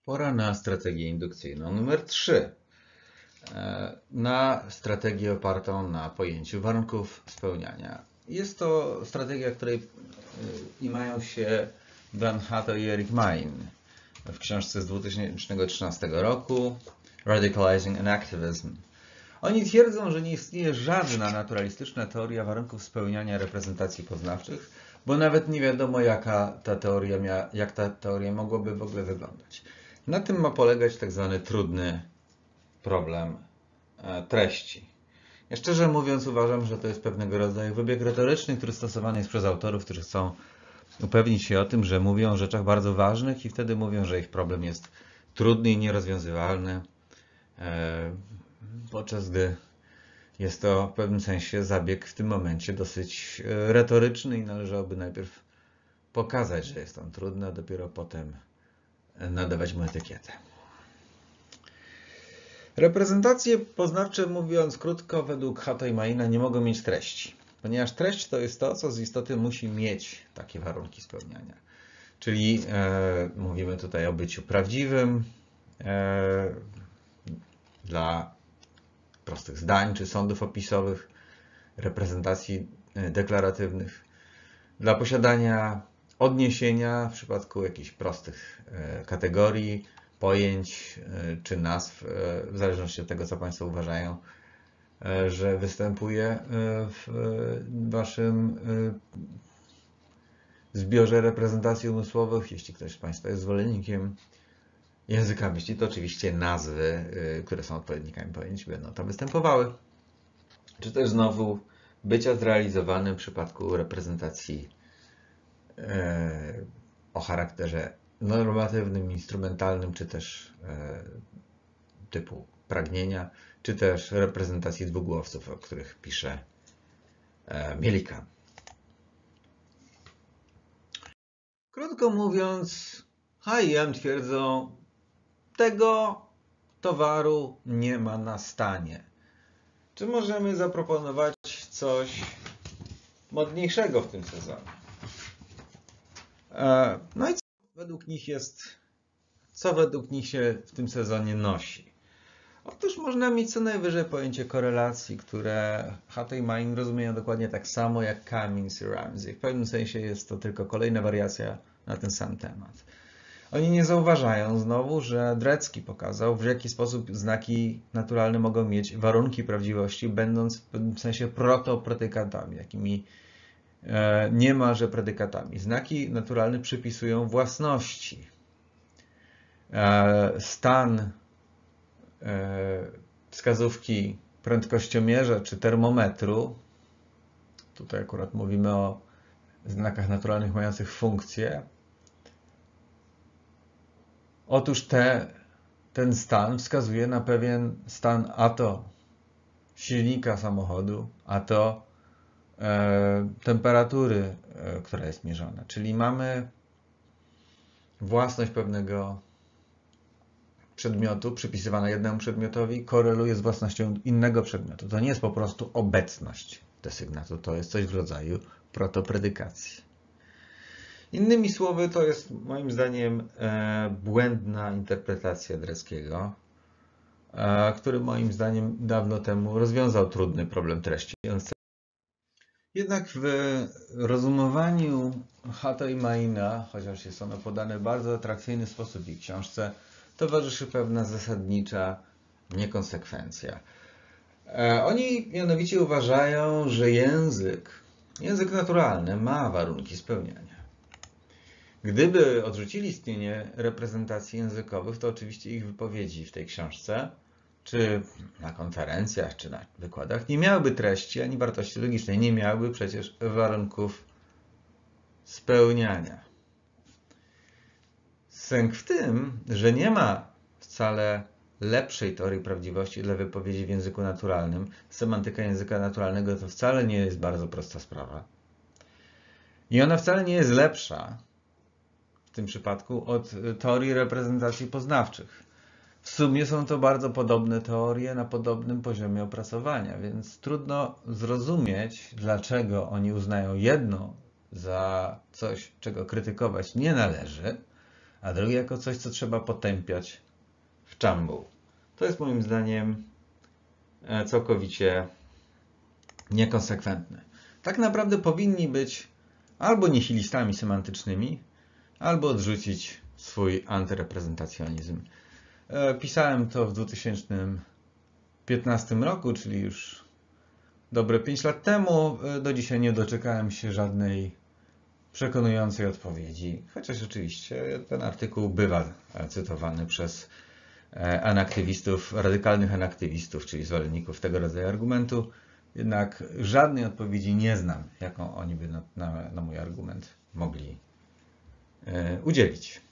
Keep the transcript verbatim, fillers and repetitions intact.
Pora na strategię indukcyjną numer trzy. Na strategię opartą na pojęciu warunków spełniania. Jest to strategia, której imają się Dan Hatto i Eric Main w książce z dwa tysiące trzynastego roku Radicalizing Enactivism. Oni twierdzą, że nie istnieje żadna naturalistyczna teoria warunków spełniania reprezentacji poznawczych, bo nawet nie wiadomo, jaka ta teoria mia, jak ta teoria mogłaby w ogóle wyglądać. Na tym ma polegać tak zwany trudny problem treści. Ja szczerze mówiąc uważam, że to jest pewnego rodzaju wybieg retoryczny, który stosowany jest przez autorów, którzy chcą upewnić się o tym, że mówią o rzeczach bardzo ważnych i wtedy mówią, że ich problem jest trudny i nierozwiązywalny, podczas gdy jest to w pewnym sensie zabieg w tym momencie dosyć retoryczny i należałoby najpierw pokazać, że jest on trudny, a dopiero potem nadawać mu etykietę. Reprezentacje poznawcze, mówiąc krótko, według Hatto i Maina nie mogą mieć treści, ponieważ treść to jest to, co z istoty musi mieć takie warunki spełniania. Czyli e, mówimy tutaj o byciu prawdziwym e, dla prostych zdań czy sądów opisowych, reprezentacji deklaratywnych, dla posiadania odniesienia w przypadku jakichś prostych e, kategorii, pojęć czy nazw, w zależności od tego, co Państwo uważają, że występuje w Waszym zbiorze reprezentacji umysłowych. Jeśli ktoś z Państwa jest zwolennikiem języka myśli, to oczywiście nazwy, które są odpowiednikami pojęć, będą tam występowały. Czy też znowu bycia zrealizowanym w przypadku reprezentacji o charakterze normatywnym, instrumentalnym, czy też e, typu pragnienia, czy też reprezentacji dwugłowców, o których pisze e, Millikan. Krótko mówiąc, H i M twierdzą, tego towaru nie ma na stanie. Czy możemy zaproponować coś modniejszego w tym sezonie? E, no i według nich jest, co według nich się w tym sezonie nosi? Otóż można mieć co najwyżej pojęcie korelacji, które Hatto i Main rozumieją dokładnie tak samo jak Cummins i Ramsey. W pewnym sensie jest to tylko kolejna wariacja na ten sam temat. Oni nie zauważają znowu, że Drecki pokazał, w jaki sposób znaki naturalne mogą mieć warunki prawdziwości, będąc w pewnym sensie protopredykatami, jakimi niemalże predykatami. Znaki naturalne przypisują własności. Stan wskazówki prędkościomierza czy termometru, tutaj akurat mówimy o znakach naturalnych mających funkcję. Otóż te, ten stan wskazuje na pewien stan a to silnika samochodu, a to e, temperatury, e, która jest mierzona. Czyli mamy własność pewnego przedmiotu przypisywana jednemu przedmiotowi, koreluje z własnością innego przedmiotu. To nie jest po prostu obecność desygnatu, to jest coś w rodzaju protopredykacji. Innymi słowy, to jest moim zdaniem e, błędna interpretacja Dreckiego, e, który moim zdaniem dawno temu rozwiązał trudny problem treści. Jednak w rozumowaniu Hatto i Maina, chociaż jest ono podane w bardzo atrakcyjny sposób w ich książce, towarzyszy pewna zasadnicza niekonsekwencja. E, oni mianowicie uważają, że język, język naturalny ma warunki spełniania. Gdyby odrzucili istnienie reprezentacji językowych, to oczywiście ich wypowiedzi w tej książce, czy na konferencjach, czy na wykładach, nie miałyby treści ani wartości logicznej, nie miałyby przecież warunków spełniania. Sęk w tym, że nie ma wcale lepszej teorii prawdziwości dla wypowiedzi w języku naturalnym. Semantyka języka naturalnego to wcale nie jest bardzo prosta sprawa. I ona wcale nie jest lepsza w tym przypadku od teorii reprezentacji poznawczych. W sumie są to bardzo podobne teorie na podobnym poziomie opracowania, więc trudno zrozumieć, dlaczego oni uznają jedno za coś, czego krytykować nie należy, a drugie jako coś, co trzeba potępiać w czambu. To jest moim zdaniem całkowicie niekonsekwentne. Tak naprawdę powinni być albo nihilistami semantycznymi, albo odrzucić swój antyreprezentacjonizm. Pisałem to w dwa tysiące piętnastym roku, czyli już dobre pięć lat temu. Do dzisiaj nie doczekałem się żadnej przekonującej odpowiedzi, chociaż oczywiście ten artykuł bywa cytowany przez anaktywistów, radykalnych anaktywistów, czyli zwolenników tego rodzaju argumentu. Jednak żadnej odpowiedzi nie znam, jaką oni by na, na, na mój argument mogli e, udzielić.